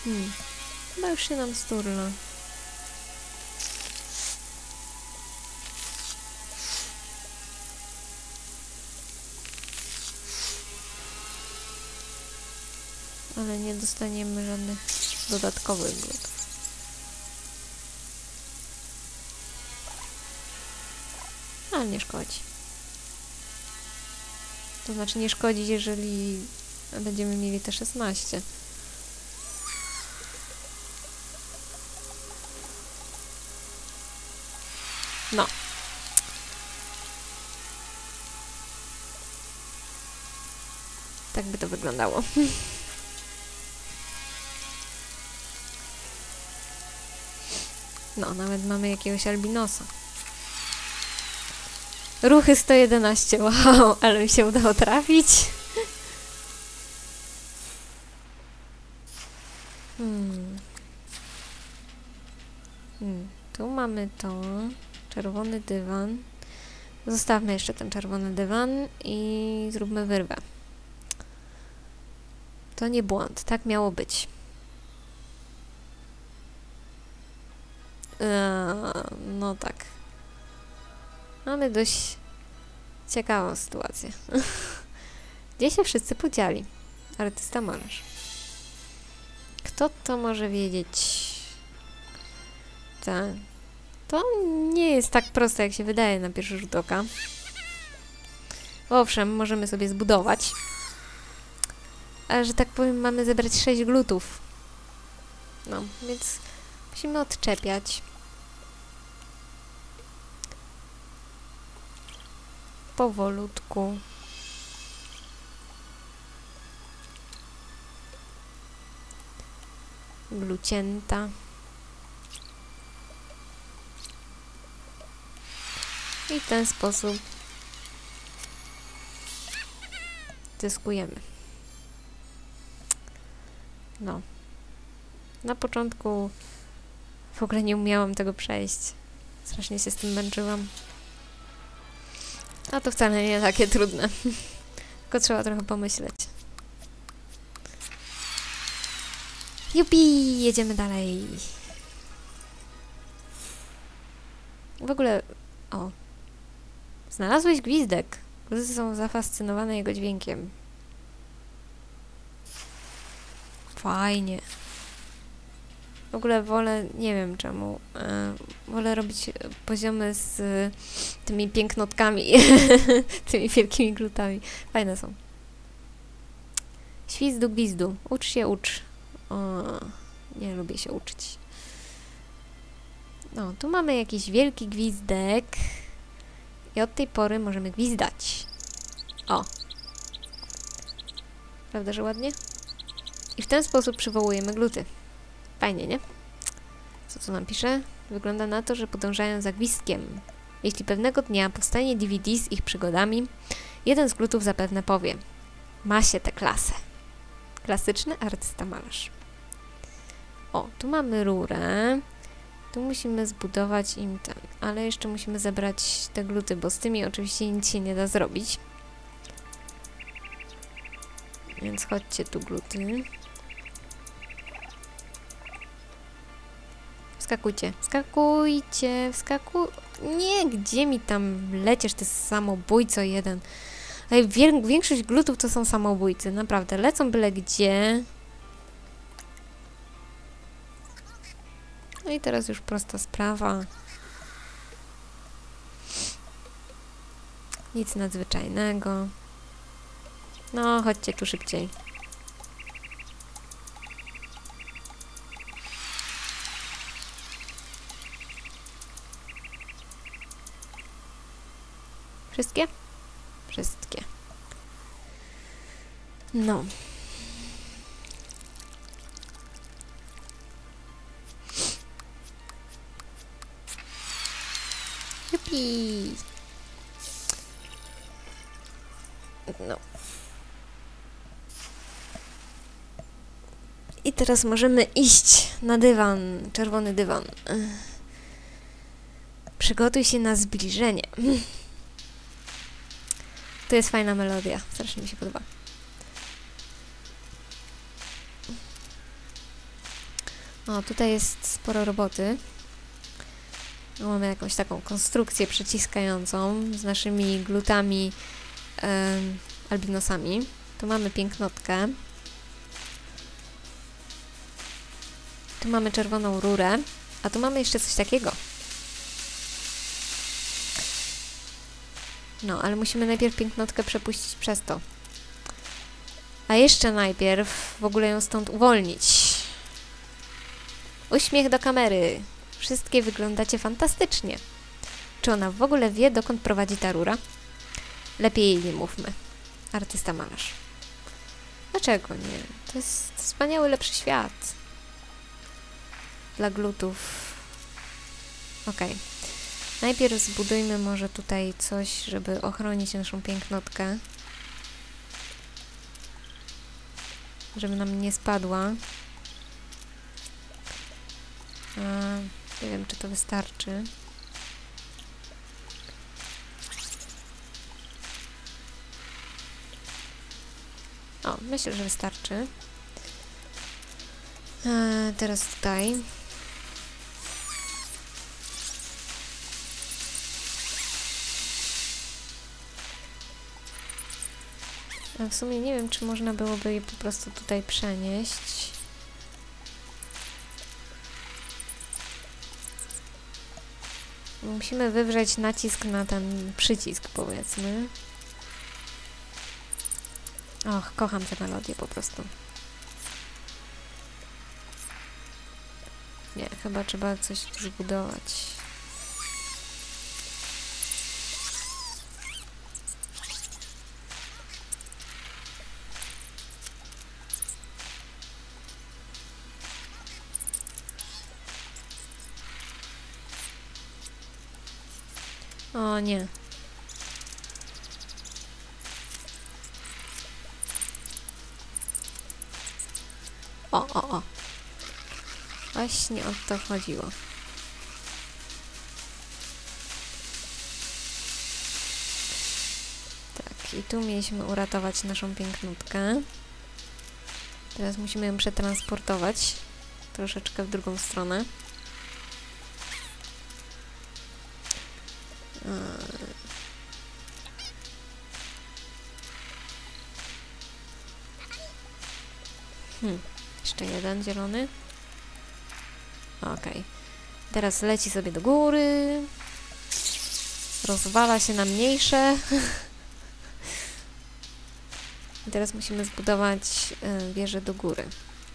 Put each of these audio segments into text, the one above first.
Chyba już się nam sturla. Ale nie dostaniemy żadnych dodatkowych glutów. Ale nie szkodzi. To znaczy nie szkodzi, jeżeli będziemy mieli te 16. No. Tak by to wyglądało. No, nawet mamy jakiegoś albinosa. Ruchy 111, wow, ale mi się udało trafić. Tu mamy to. Czerwony dywan. Zostawmy jeszcze ten czerwony dywan i zróbmy wyrwę. To nie błąd, tak miało być. No tak. Mamy dość ciekawą sytuację. Gdzie się wszyscy podzieli? Artysta malarz. Kto to może wiedzieć? Tak. To nie jest tak proste, jak się wydaje na pierwszy rzut oka. Owszem, możemy sobie zbudować. Ale, że tak powiem, mamy zebrać 6 glutów. No, więc musimy odczepiać. Powolutku. Glucięta. I w ten sposób zyskujemy. No. Na początku w ogóle nie umiałam tego przejść. Strasznie się z tym męczyłam. A to wcale nie takie trudne. Tylko trzeba trochę pomyśleć. Jupi! Jedziemy dalej. W ogóle... O. Znalazłeś gwizdek. Ludzie są zafascynowane jego dźwiękiem. Fajnie. W ogóle wolę, nie wiem czemu, wolę robić poziomy z tymi pięknotkami, tymi wielkimi glutami. Fajne są. Świzdu gwizdu. Ucz się, ucz. O, nie lubię się uczyć. No, tu mamy jakiś wielki gwizdek. I od tej pory możemy gwizdać. O. Prawda, że ładnie? I w ten sposób przywołujemy gluty. Fajnie, nie? Co tu nam pisze? Wygląda na to, że podążają za gwizdkiem. Jeśli pewnego dnia powstanie DVD z ich przygodami, jeden z glutów zapewne powie: ma się tę klasę. Klasyczny artysta malarz. O, tu mamy rurę. Tu musimy zbudować im ten, ale jeszcze musimy zebrać te gluty, bo z tymi oczywiście nic się nie da zrobić. Więc chodźcie tu gluty. Wskakujcie, wskakujcie, Nie, gdzie mi tam lecisz, ty samobójco jeden. Ej, większość glutów to są samobójcy, naprawdę. Lecą byle gdzie. No i teraz już prosta sprawa. Nic nadzwyczajnego. No, chodźcie tu szybciej. Wszystkie? Wszystkie. No. Jupi! No. I teraz możemy iść na dywan, czerwony dywan. Przygotuj się na zbliżenie. To jest fajna melodia, strasznie mi się podoba. O, tutaj jest sporo roboty. Mamy jakąś taką konstrukcję przyciskającą z naszymi glutami albinosami. Tu mamy pięknotkę. Tu mamy czerwoną rurę. A tu mamy jeszcze coś takiego. No, ale musimy najpierw pięknotkę przepuścić przez to. A jeszcze najpierw w ogóle ją stąd uwolnić. Uśmiech do kamery. Wszystkie wyglądacie fantastycznie. Czy ona w ogóle wie, dokąd prowadzi ta rura? Lepiej jej nie mówmy. Artysta malarz. Dlaczego nie? To jest wspaniały, lepszy świat. Dla glutów. Okej. Najpierw zbudujmy może tutaj coś, żeby ochronić naszą pięknotkę. Żeby nam nie spadła. Nie wiem, czy to wystarczy. O, myślę, że wystarczy. Teraz tutaj. W sumie nie wiem, czy można byłoby je po prostu tutaj przenieść. Musimy wywrzeć nacisk na ten przycisk, powiedzmy. Och, kocham tę melodię po prostu. Nie, chyba trzeba coś tu zbudować. O nie. O. Właśnie o to chodziło. Tak, i tu mieliśmy uratować naszą pięknotkę. Teraz musimy ją przetransportować troszeczkę w drugą stronę. Jeszcze jeden zielony. Okej. Teraz leci sobie do góry. Rozwala się na mniejsze. I teraz musimy zbudować wieżę do góry.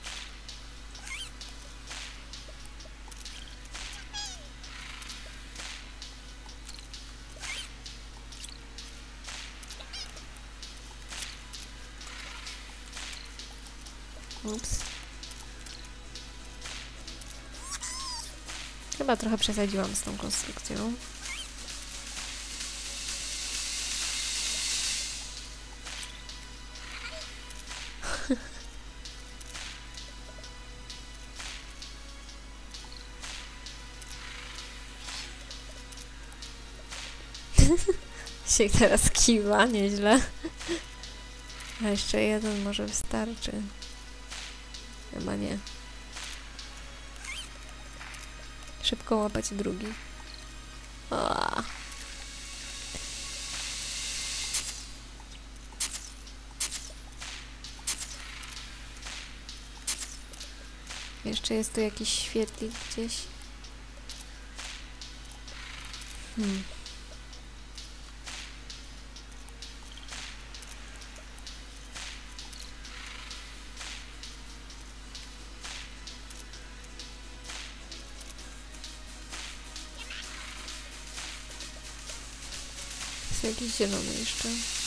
Ups. Chyba trochę przesadziłam z tą konstrukcją. Się teraz kiwa, nieźle. A jeszcze jeden może wystarczy. Chyba nie. Szybko łapać drugi. O. Jeszcze jest tu jakiś świetlik gdzieś. Jest jakiś zielony jeszcze.